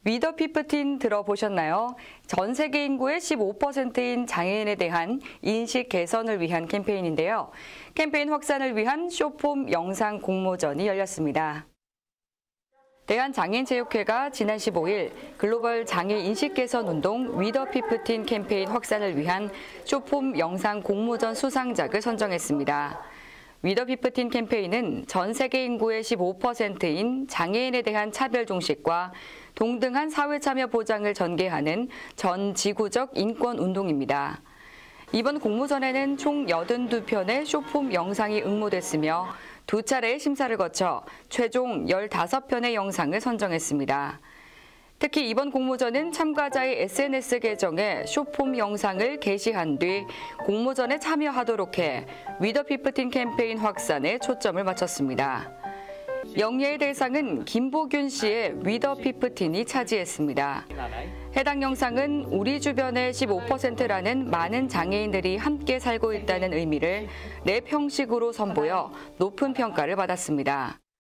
위더 피프틴 들어보셨나요? 전 세계 인구의 15%인 장애인에 대한 인식 개선을 위한 캠페인인데요. 캠페인 확산을 위한 쇼폼 영상 공모전이 열렸습니다. 대한장애인체육회가 지난 15일 글로벌 장애 인식 개선 운동 위더 피프틴 캠페인 확산을 위한 쇼폼 영상 공모전 수상작을 선정했습니다. 위더 피프틴 캠페인은 전 세계 인구의 15%인 장애인에 대한 차별 종식과 동등한 사회 참여 보장을 전개하는 전 지구적 인권 운동입니다. 이번 공모전에는 총 82편의 쇼폼 영상이 응모됐으며 2차례의 심사를 거쳐 최종 15편의 영상을 선정했습니다. 특히 이번 공모전은 참가자의 SNS 계정에 쇼폼 영상을 게시한 뒤 공모전에 참여하도록 해 위더 피프틴 캠페인 확산에 초점을 맞췄습니다. 영예의 대상은 김보균 씨의 위더 피프틴이 차지했습니다. 해당 영상은 우리 주변의 15%라는 많은 장애인들이 함께 살고 있다는 의미를 랩 형식으로 선보여 높은 평가를 받았습니다.